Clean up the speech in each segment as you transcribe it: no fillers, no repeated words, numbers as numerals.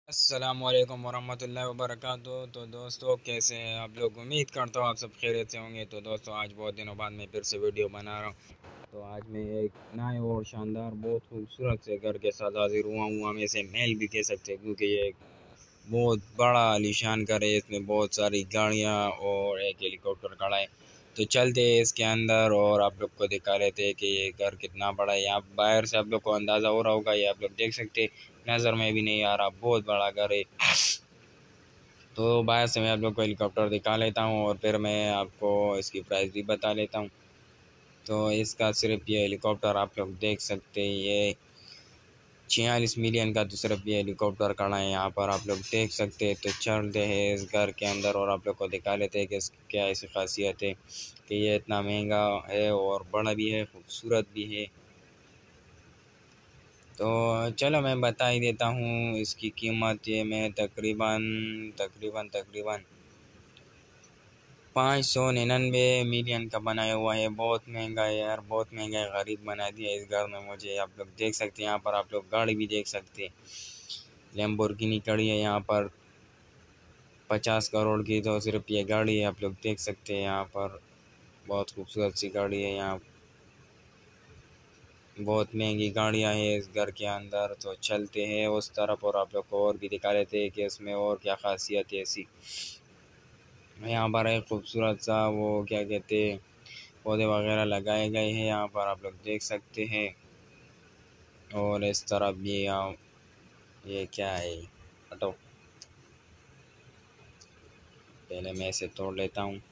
अस्सलामुअलैकुम वरहमतुल्लाहि वबरकातुहू। तो दोस्तों, कैसे हैं आप लोग? उम्मीद करता हूँ आप सब खैरियत से होंगे। तो दोस्तों, आज बहुत दिनों बाद मैं फिर से वीडियो बना रहा हूँ। तो आज मैं एक नए और शानदार बहुत खूबसूरत से घर के साथ हाजिर हुआ हूँ। हम इसे महल भी कह सकते हैं, क्योंकि ये एक बहुत बड़ा आलीशान घर है। इसमें बहुत सारी गाड़ियाँ और एक हेलीकॉप्टर खड़ा है। तो चलते हैं इसके अंदर और आप लोग को दिखा लेते हैं कि ये घर कितना बड़ा है। यहाँ बाहर से आप लोग को अंदाज़ा हो रहा होगा, ये आप लोग देख सकते हैं। नज़र में भी नहीं आ रहा, बहुत बड़ा घर है। तो बाहर से मैं आप लोग को हेलीकॉप्टर दिखा लेता हूँ और फिर मैं आपको इसकी प्राइस भी बता लेता हूँ। तो इसका सिर्फ ये हेलीकॉप्टर आप लोग देख सकते हैं, ये 46 मिलियन का तो सिर्फ ये हेलीकॉप्टर खड़ा है। यहाँ पर आप लोग देख सकते हैं। तो चलते हैं इस घर के अंदर और आप लोग को दिखा लेते हैं कि इसकी क्या ऐसी खासियत है कि ये इतना महंगा है और बड़ा भी है, खूबसूरत भी है। तो चलो मैं बता ही देता हूँ इसकी कीमत। ये मैं तकरीबन 599 मिलियन का बनाया हुआ है। बहुत महंगा है यार, बहुत महंगा है। गरीब बना दिया इस घर में मुझे। आप लोग देख सकते हैं, यहाँ पर आप लोग गाड़ी भी देख सकते हैं। लैम्बोर्गिनी खड़ी है यहाँ पर 50 करोड़ की। तो सिर्फ ये गाड़ी है, आप लोग देख सकते हैं। यहाँ पर बहुत खूबसूरत सी गाड़ी है। यहाँ बहुत महंगी गाड़ियाँ हैं इस घर के अंदर। तो चलते हैं उस तरफ और आप लोग को और भी दिखा लेते हैं कि इसमें और क्या खासियत है ऐसी। यहाँ पर एक खूबसूरत सा वो क्या कहते हैं, पौधे वगैरह लगाए गए हैं। यहाँ पर आप लोग देख सकते हैं। और इस तरफ भी यहाँ ये क्या है, हटो, पहले मैं इसे तोड़ लेता हूँ।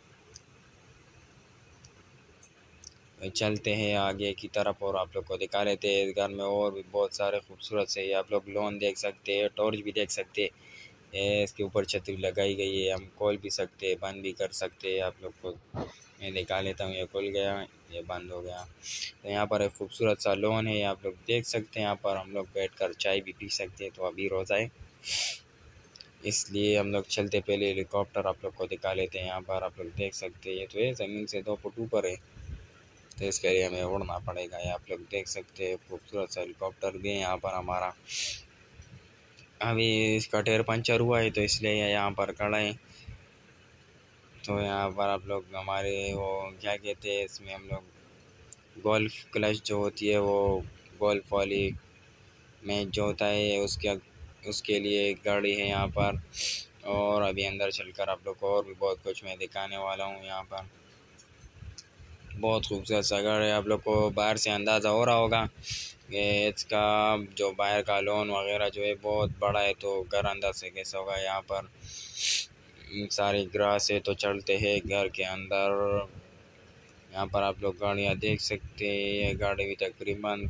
चलते हैं आगे की तरफ और आप लोग को दिखा लेते हैं इस घर में और भी बहुत सारे खूबसूरत से आप लोग लोन देख सकते हैं, टॉर्च भी देख सकते हैं। ये इसके ऊपर छतरी लगाई गई है, हम खोल भी सकते हैं, बंद भी कर सकते हैं। आप लोग को मैं दिखा लेता हूँ। ये खुल गया, ये बंद हो गया। तो यहाँ पर एक खूबसूरत सा लॉन है, आप लोग देख सकते हैं। यहाँ पर हम लोग बैठकर चाय भी पी सकते हैं। तो अभी रोज़ा है, इसलिए हम लोग चलते पहले हेलीकॉप्टर आप लोग को दिखा लेते हैं। यहाँ पर आप लोग देख सकते हैं, ये तो है ज़मीन से 2 फुट ऊपर है, तो इसके लिए हमें उड़ना पड़ेगा। ये आप लोग देख सकते हैं, खूबसूरत सा हेलीकॉप्टर भी है यहाँ पर हमारा। अभी इसका टायर पंचर हुआ है, तो इसलिए यहाँ पर खड़ा है। तो यहाँ पर आप लोग हमारे वो क्या कहते हैं, इसमें हम लोग गोल्फ क्लच जो होती है, वो गोल्फ वाली मैच जो होता है उसके लिए एक गाड़ी है यहाँ पर। और अभी अंदर चलकर आप लोग को और भी बहुत कुछ मैं दिखाने वाला हूँ। यहाँ पर बहुत खूबसूरत सा घर है। आप लोग को बाहर से अंदाज़ा हो रहा होगा कि इसका जो बाहर का लॉन वगैरह जो है बहुत बड़ा है, तो घर अंदर से कैसा होगा। यहाँ पर सारी ग्रास है। तो चलते हैं घर के अंदर। यहाँ पर आप लोग गाड़ियाँ देख सकते हैं। ये गाड़ी भी तकरीबन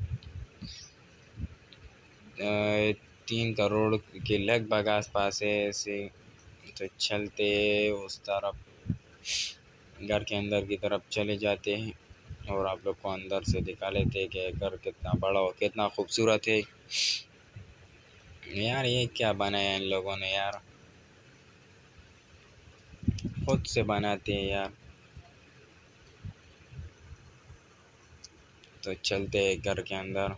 3 करोड़ के लगभग आसपास है ऐसे। तो चलते उस तरफ घर के अंदर की तरफ चले जाते हैं और आप लोग को अंदर से दिखा लेते हैं कि घर कितना बड़ा और कितना खूबसूरत है। यार ये क्या बनाया इन लोगों ने यार, खुद से बनाते हैं यार। तो चलते हैं घर के अंदर।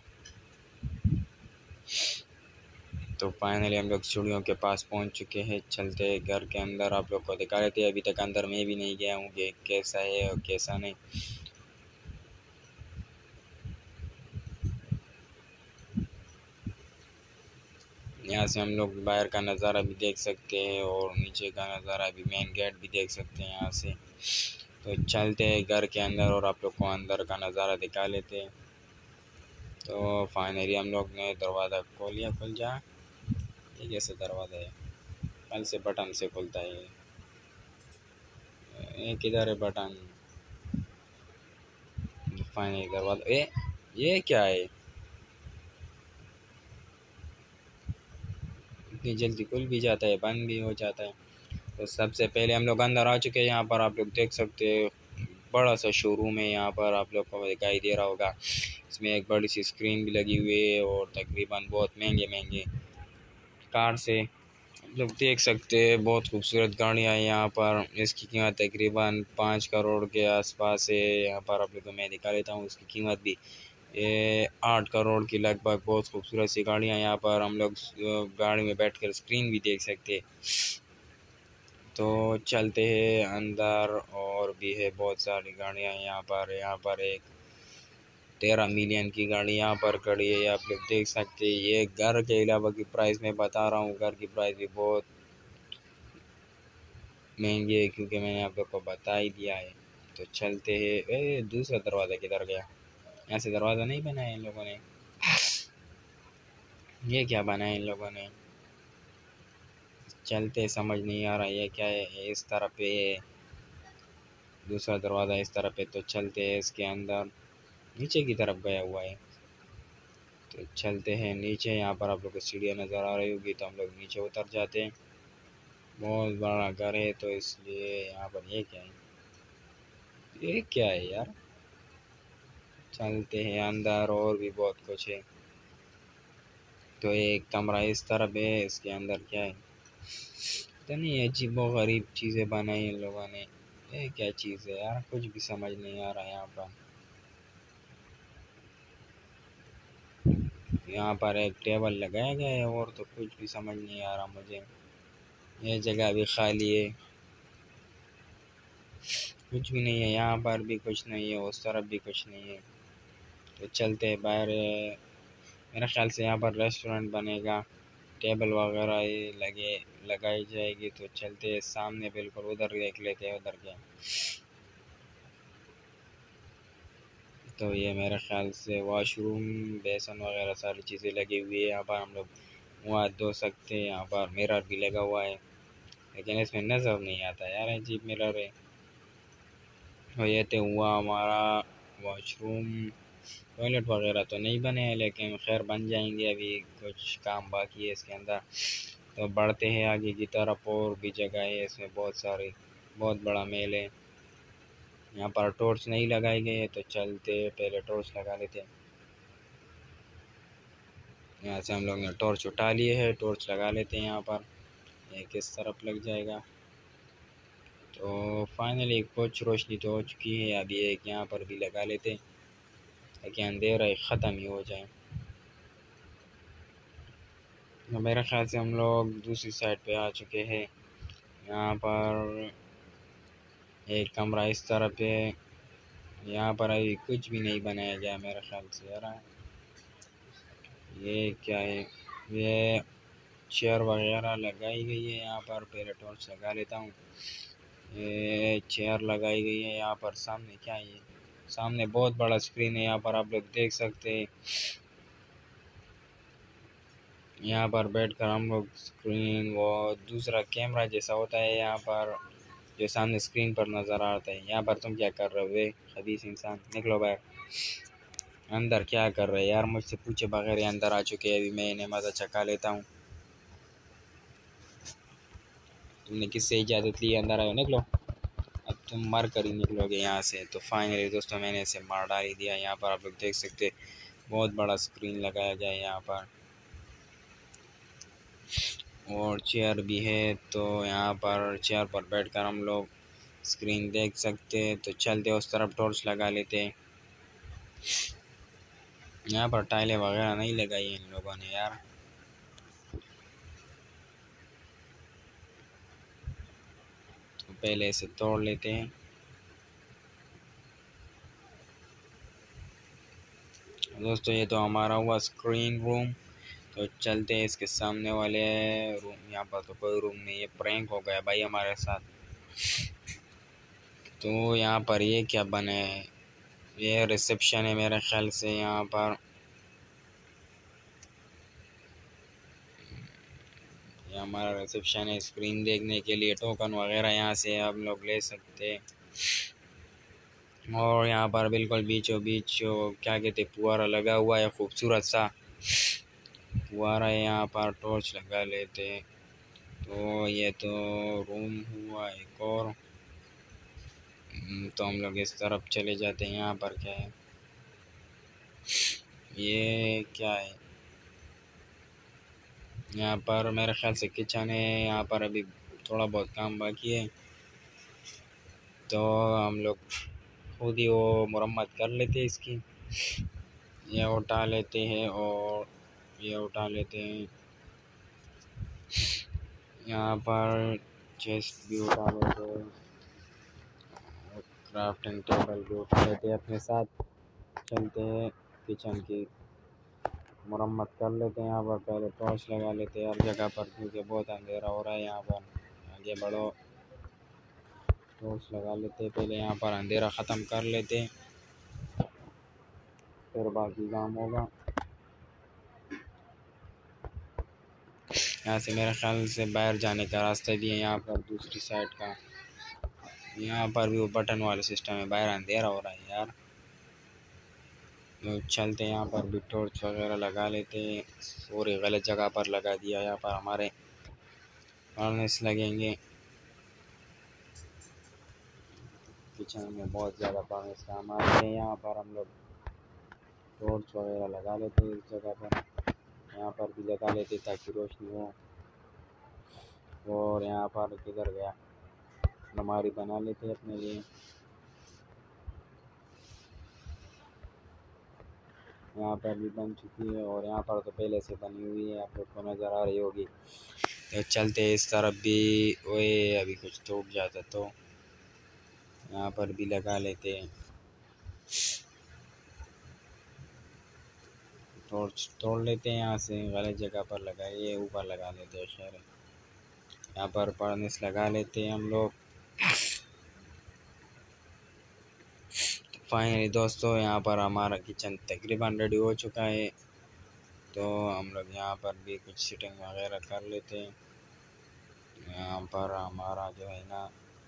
तो फाइनली हम लोग सीढ़ियों के पास पहुंच चुके हैं। चलते हैं घर के अंदर, आप लोग को दिखा रहे थे। अभी तक अंदर मैं भी नहीं गया हूँ कि कैसा है और कैसा नहीं। यहाँ से हम लोग बाहर का नज़ारा भी देख सकते हैं और नीचे का नज़ारा भी, मेन गेट भी देख सकते हैं यहाँ से। तो चलते हैं घर के अंदर और आप लोग को अंदर का नज़ारा दिखा लेते हैं। तो फाइनली हम लोग ने दरवाज़ा खोल लिया। खुल जा, ये कैसे दरवाज़ा है? कल से बटन से खुलता है ये किधर है बटन? फाइनली दरवाज़ा, ये क्या है, इतनी जल्दी खुल भी जाता है, बंद भी हो जाता है। तो सबसे पहले हम लोग अंदर आ चुके हैं। यहाँ पर आप लोग देख सकते हैं, बड़ा सा शोरूम है। यहाँ पर आप लोग को दिखाई दे रहा होगा, इसमें एक बड़ी सी स्क्रीन भी लगी हुई है और तकरीबन बहुत महंगे महंगे कार से आप लोग देख सकते हैं। बहुत खूबसूरत गाड़ियाँ हैं यहाँ पर। इसकी कीमत तकरीबन 5 करोड़ के आसपास है। यहाँ पर आप लोग को मैं दिखा लेता हूँ इसकी कीमत भी। ये 8 करोड़ की लगभग बहुत खूबसूरत सी गाड़ियाँ। यहाँ पर हम लोग गाड़ी में बैठकर स्क्रीन भी देख सकते। तो चलते हैं अंदर, और भी है बहुत सारी गाड़ियाँ यहाँ पर। यहाँ पर एक 13 मिलियन की गाड़ी यहाँ पर खड़ी है, आप लोग देख सकते हैं। ये घर के अलावा की प्राइस मैं बता रहा हूँ, घर की प्राइस भी बहुत महंगी है, क्योंकि मैंने आप लोग को बता ही दिया है। तो चलते हैं। दूसरा दरवाज़ा किधर गया? यहाँ से दरवाज़ा नहीं बनाया इन लोगों ने, ये क्या बनाया इन लोगों ने? चलते, समझ नहीं आ रहा ये क्या है। इस तरफ पे दूसरा दरवाज़ा, इस तरफ पे। तो चलते हैं इसके अंदर, नीचे की तरफ गया हुआ है। तो चलते हैं नीचे। यहाँ पर आप लोग को सीढ़ियाँ नज़र आ रही होगी, तो हम लोग नीचे उतर जाते हैं। बहुत बड़ा घर है, तो इसलिए यहाँ पर ये क्या है, ये क्या है यार। चलते हैं अंदर, और भी बहुत कुछ है। तो एक कमरा इस तरफ है, इसके अंदर क्या है पता नहीं, अजीब व गरीब चीज़ें बनाई इन लोगों ने। ये क्या चीज़ है यार, कुछ भी समझ नहीं आ रहा। यहाँ पर एक टेबल लगाया गया है, और तो कुछ भी समझ नहीं आ रहा मुझे। ये जगह भी खाली है, कुछ भी नहीं है। यहाँ पर भी कुछ नहीं है, उस तरफ भी कुछ नहीं है। तो चलते हैं बाहर। मेरे ख्याल से यहाँ पर रेस्टोरेंट बनेगा, टेबल वगैरह ये लगाई जाएगी। तो चलते हैं सामने, बिल्कुल उधर देख लेते हैं उधर क्या। तो ये मेरे ख्याल से वॉशरूम, बेसन वगैरह सारी चीज़ें लगी हुई है। यहाँ पर हम लोग मुँह हाथ धो सकते हैं। यहाँ पर मिरर भी लगा हुआ है, लेकिन इसमें नज़र नहीं आता यार, अजीब मिरर है। और ये तो हुआ हमारा वॉशरूम। टॉयलेट वगैरह तो नहीं बने हैं, लेकिन खैर बन जाएंगे, अभी कुछ काम बाकी है इसके अंदर। तो बढ़ते हैं आगे की तरफ, और भी जगह है इसमें बहुत सारी, बहुत बड़ा मेल है। यहाँ पर टॉर्च नहीं लगाई गई है, तो चलते पहले टॉर्च लगा लेते हैं। यहाँ से हम लोग ने टॉर्च उठा लिए है, टॉर्च लगा लेते हैं यहाँ पर। ये किस तरफ लग जाएगा? तो फाइनली कुछ रोशनी तो हो चुकी है, अभी एक यहाँ पर भी लगा लेते हैं, ताकि अंधेरा ख़त्म ही हो जाए। तो मेरे ख्याल से हम लोग दूसरी साइड पे आ चुके हैं। यहाँ पर एक कमरा इस तरफ है। यहाँ पर अभी कुछ भी नहीं बनाया गया मेरे ख्याल से यार। ये क्या है? ये चेयर वगैरह लगाई गई है यहाँ पर। पहले टॉर्च लगा लेता हूँ। ये चेयर लगाई गई है यहाँ पर। सामने क्या है? ये सामने बहुत बड़ा स्क्रीन है, यहाँ पर आप लोग देख सकते हैं। यहाँ पर बैठकर हम लोग स्क्रीन, वो दूसरा कैमरा जैसा होता है यहाँ पर, जो सामने स्क्रीन पर नज़र आता है। यहाँ पर तुम क्या कर रहे हो? वे खबीस इंसान, निकलो बाहर। अंदर क्या कर रहे हैं यार, मुझसे पूछे बगैर ही अंदर आ चुके हैं। अभी मैं इन्हें मज़ा चखा लेता हूँ। तुमने किससे इजाज़त ली अंदर आए? निकलो, अब तुम मर कर ही निकलोगे यहाँ से। तो फाइनली दोस्तों मैंने इसे मार डाल ही दिया। यहाँ पर आप लोग देख सकते, बहुत बड़ा स्क्रीन लगाया गया है यहाँ पर, और चेयर भी है। तो यहाँ पर चेयर पर बैठकर हम लोग स्क्रीन देख सकते हैं। तो चलते उस तरफ टॉर्च लगा लेते हैं। यहाँ पर टाइलें वगैरह नहीं लगाई हैं इन लोगों ने यार। तो पहले इसे तोड़ लेते हैं। दोस्तों ये तो हमारा हुआ स्क्रीन रूम। तो चलते हैं इसके सामने वाले रूम। यहाँ पर तो कोई रूम नहीं है, प्रैंक हो गया भाई हमारे साथ। तो यहाँ पर ये क्या बना है? ये रिसेप्शन है मेरे ख्याल से। यहाँ पर ये हमारा रिसेप्शन है। स्क्रीन देखने के लिए टोकन वगैरह यहाँ से हम लोग ले सकते हैं। और यहाँ पर बिल्कुल बीचों बीच क्या कहते, फुहारा लगा हुआ है, खूबसूरत सा फुहारा है। यहाँ पर टॉर्च लगा लेते हैं। तो ये तो रूम हुआ एक और। तो हम लोग इस तरफ चले जाते हैं। यहाँ पर क्या है? ये क्या है? यहाँ पर मेरे ख्याल से किचन है। यहाँ पर अभी थोड़ा बहुत काम बाकी है, तो हम लोग खुद ही वो मुरम्मत कर लेते हैं इसकी। ये उठा लेते हैं और ये उठा लेते हैं। यहाँ पर चेस्ट भी उठा लेते हैं, क्राफ्टिंग टेबल भी उठा लेते हैं। अपने साथ चलते हैं, किचन की मरम्मत कर लेते हैं। यहाँ पर पहले टॉर्च लगा लेते हैं हर जगह पर, क्योंकि बहुत अंधेरा हो रहा है। यहाँ पर आगे बढ़ो, टॉर्च लगा लेते हैं। पहले यहाँ पर अंधेरा ख़त्म कर लेते हैं, फिर बाकी काम होगा। यहाँ से मेरे ख्याल से बाहर जाने का रास्ता भी है यहाँ पर, दूसरी साइड का। यहाँ पर भी वो बटन वाला सिस्टम है, बाहर अंधेरा हो रहा है यार। तो चलते हैं, यहाँ पर भी टॉर्च वगैरह लगा लेते हैं। और एक गलत जगह पर लगा दिया, यहाँ पर हमारे फर्नेस लगेंगे। किचन में बहुत ज़्यादा फर्नेस काम आते हैं। यहाँ पर हम लोग टॉर्च वगैरह लगा लेते हैं इस जगह पर, यहाँ पर भी लगा लेते ताकि रोशनी हो। और यहाँ पर किधर गया, अलमारी बना लेते हैं अपने लिए। यहाँ पर भी बन चुकी है और यहाँ पर तो पहले से बनी हुई है, आप लोग को नज़र आ रही होगी। तो चलते इस तरफ भी, ओए अभी कुछ टूट जाता तो यहाँ पर भी लगा लेते हैं। टॉर्च तोड़ लेते हैं, यहाँ से गलत जगह पर लगाइए, ऊपर लगा लेते हैं। खैर यहाँ पर फर्नेस लगा लेते हैं हम लोग। फाइनली दोस्तों, यहाँ पर हमारा किचन तकरीबन रेडी हो चुका है। तो हम लोग यहाँ पर भी कुछ सीटिंग वगैरह कर लेते हैं। यहाँ पर हमारा जो है ना,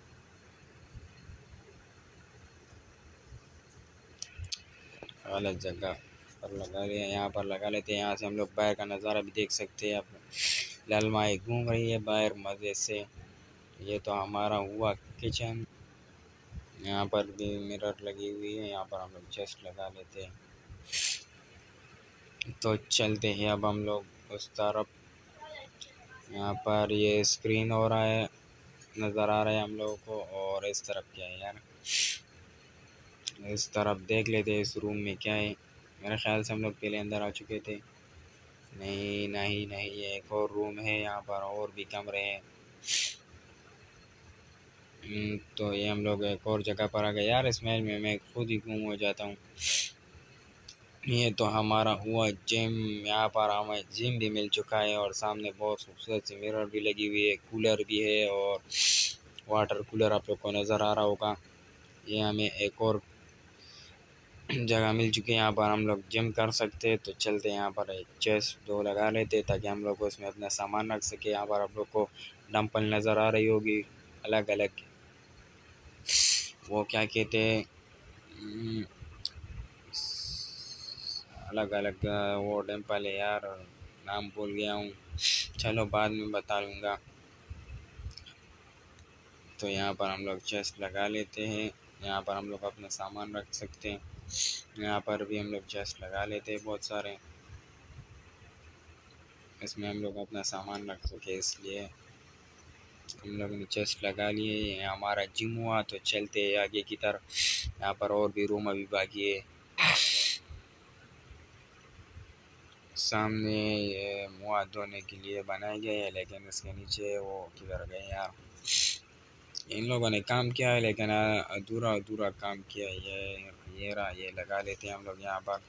गलत जगह पर लगा लिया, यहाँ पर लगा लेते हैं। यहाँ से हम लोग बाहर का नज़ारा भी देख सकते हैं। आप लालमाई घूम रही है बाहर मज़े से। ये तो हमारा हुआ किचन। यहाँ पर भी मिरर लगी हुई है, यहाँ पर हम लोग जस्ट लगा लेते हैं। तो चलते हैं अब हम लोग उस तरफ। यहाँ पर ये स्क्रीन हो रहा है, नज़र आ रहा है हम लोगों को। और इस तरफ क्या है यार, इस तरफ देख लेते हैं इस रूम में क्या है। मेरे ख्याल से हम लोग पहले अंदर आ चुके थे। नहीं नहीं नहीं, ये एक और रूम है, यहाँ पर और भी कमरे हैं। तो ये हम लोग एक और जगह पर आ गए यार। इस महल में मैं खुद ही गुम हो जाता हूँ। ये तो हमारा हुआ जिम। यहाँ पर हमें जिम भी मिल चुका है और सामने बहुत खूबसूरत सी मिरर भी लगी हुई है, कूलर भी है और वाटर कूलर आप लोग को नज़र आ रहा होगा। ये हमें एक और जगह मिल चुकी है, यहाँ पर हम लोग जिम कर सकते हैं। तो चलते हैं, यहाँ पर एक चेस्ट 2 लगा लेते ताकि हम लोग उसमें अपना सामान रख सके। यहाँ पर आप लोग को डंपल नज़र आ रही होगी, अलग अलग, वो क्या कहते हैं, अलग अलग वो डंपल है यार, नाम भूल गया हूँ, चलो बाद में बता लूँगा। तो यहाँ पर हम लोग चेस्ट लगा लेते हैं, यहाँ पर हम लोग अपना सामान रख सकते हैं। यहाँ पर भी हम लोग चेस्ट लगा लेते हैं बहुत सारे, इसमें हम लोग अपना सामान रख सके, इसलिए हम लोग ने चेस्ट लगा लिए। ये हमारा जिम हुआ। तो चलते हैं आगे की तरफ। यहाँ पर और भी रूम अभी बाकी है। सामने ये मुँह हाथ धोने के लिए बनाए गए हैं, लेकिन इसके नीचे वो किधर गए यार। इन लोगों ने काम किया है लेकिन अधूरा अधूरा काम किया है। ये रहा, ये लगा लेते हैं हम लोग यहाँ पर।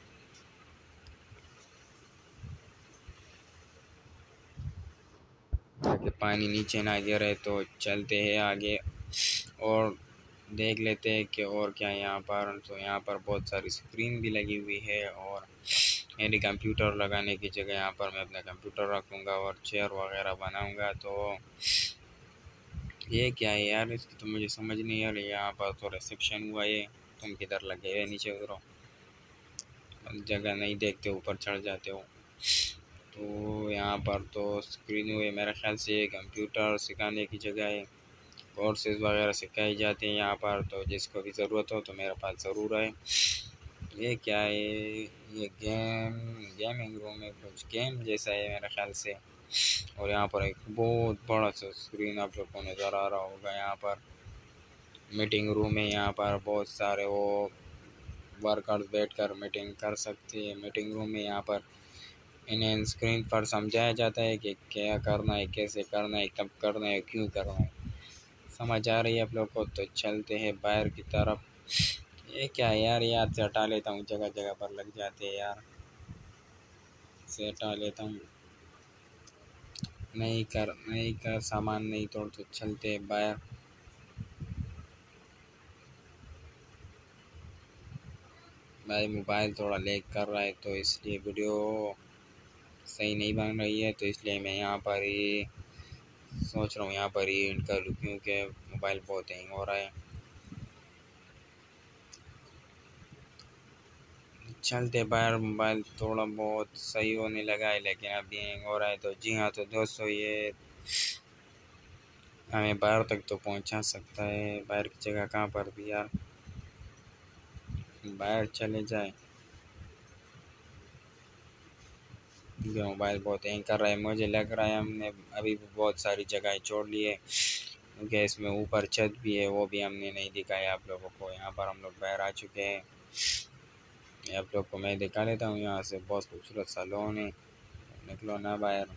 ताकि पानी नीचे ना गिरे। तो चलते हैं आगे और देख लेते हैं कि और क्या है यहाँ पर। तो यहाँ पर बहुत सारी स्क्रीन भी लगी हुई है और मेरी कंप्यूटर लगाने की जगह यहाँ पर मैं अपना कंप्यूटर रखूँगा और चेयर वगैरह बनाऊँगा। तो ये क्या है यार, इसकी तो मुझे समझ नहीं आ रही। यहाँ पर तो रिसेप्शन हुआ है, तुम किधर लगे हुए, नीचे उतरो, जगह नहीं देखते, ऊपर चढ़ जाते हो। तो यहाँ पर तो स्क्रीन हुए, मेरे ख्याल से ये कंप्यूटर सिखाने की जगह है, कोर्सेज वगैरह सिखाए जाते हैं यहाँ पर। तो जिसको भी ज़रूरत हो तो मेरे पास ज़रूर है। ये क्या है, ये गेमिंग रूम है, कुछ गेम जैसा है मेरे ख्याल से। और यहाँ पर एक बहुत बड़ा सा स्क्रीन आप लोग को नज़र आ रहा होगा। यहाँ पर मीटिंग रूम है, यहाँ पर बहुत सारे वो वर्कर्स बैठकर मीटिंग कर सकते हैं। मीटिंग रूम में यहाँ पर इन्हें स्क्रीन पर समझाया जाता है कि क्या करना है, कैसे करना है, कब करना है, क्यों करना है। समझ आ रही है आप लोग को? तो चलते हैं बाहर की तरफ। ये क्या है यार, याद से हटा लेता हूँ, जगह जगह पर लग जाते हैं यार, से हटा लेता हूँ। नहीं कर सामान नहीं तोड़, तो चलते हैं बाहर। भाई मोबाइल थोड़ा लैग कर रहा है तो इसलिए वीडियो सही नहीं बन रही है, तो इसलिए मैं यहाँ पर ही सोच रहा हूँ यहाँ पर ही एंड कर लूँ, क्योंकि मोबाइल बहुत हैंग हो रहा है। चलते बाहर। मोबाइल थोड़ा बहुत सही होने लगा है लेकिन अभी हैंग हो रहा है। तो जी हाँ, तो दोस्तों ये हमें बाहर तक तो पहुँचा सकता है। बाहर की जगह कहाँ पर भी यार, बाहर चले जाए। क्योंकि मोबाइल बहुत हैंग कर रहा है, मुझे लग रहा है हमने अभी भी बहुत सारी जगह छोड़ ली है, क्योंकि इसमें ऊपर छत भी है, वो भी हमने नहीं दिखाया आप लोगों को। यहाँ पर हम लोग बाहर आ चुके हैं। आप लोग को मैं दिखा लेता हूँ, यहाँ से बहुत खूबसूरत सा लॉन है। निकलो ना बाहर।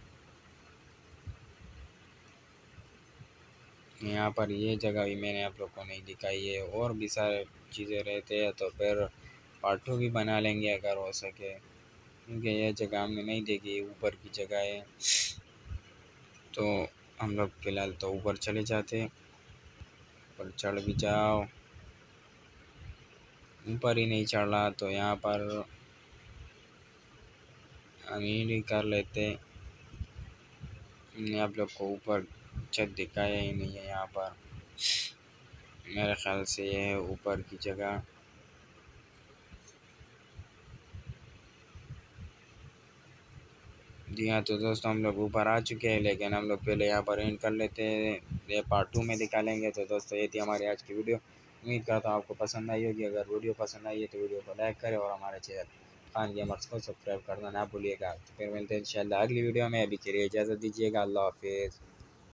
यहाँ पर ये जगह भी मैंने आप लोग को नहीं दिखाई है। और भी सारे चीज़ें रहते हैं तो फिर पार्ट 2 भी बना लेंगे अगर हो सके, क्योंकि ये जगह हमने नहीं देखी, ऊपर की जगह है। तो हम लोग फ़िलहाल तो ऊपर चले जाते हैं। ऊपर चढ़ भी जाओ, ऊपर ही नहीं चढ़ रहा तो यहाँ पर हम ही कर लेते। मैंने आप लोग को ऊपर छत दिखाया ही नहीं है। यहाँ पर मेरे ख्याल से ये है ऊपर की जगह। जी हाँ, तो दोस्तों हम लोग ऊपर आ चुके हैं, लेकिन हम लोग पहले यहाँ पर एंड कर लेते हैं। ये पार्ट 2 में दिखा लेंगे। तो दोस्तों ये थी हमारी आज की वीडियो। उम्मीद करता हूँ आपको पसंद आई होगी। अगर वीडियो पसंद आई है तो वीडियो को लाइक करें और हमारे चैनल खान गेमर्स को सब्सक्राइब करना ना भूलिएगा। तो फिर मिलते हैं इंशाल्लाह अगली वीडियो में। अभी के लिए इजाज़त दीजिएगा। अल्लाह हाफिज़।